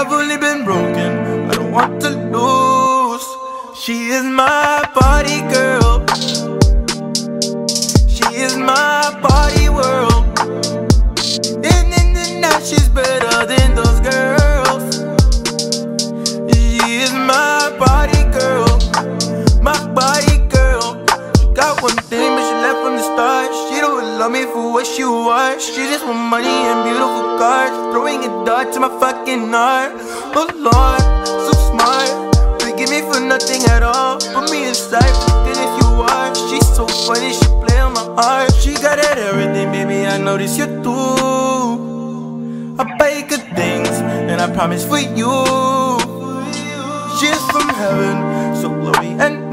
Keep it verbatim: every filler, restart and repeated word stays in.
I've only been broken, I don't want to lose. She is my party girl, she is my party world. And in the night she's better than those girls. She is my party girl, my party girl. She got one thing but she left from the start. She don't love me for what she was. She just want money and beautiful cars, throwing a dart to my fucking heart. Oh Lord, so smart, forgive me for nothing at all. Put me aside for the thing if you are. She's so funny, she play on my heart. She got it everything, baby, I notice you too. I buy you good things, and I promise for you. She's from heaven, so glory and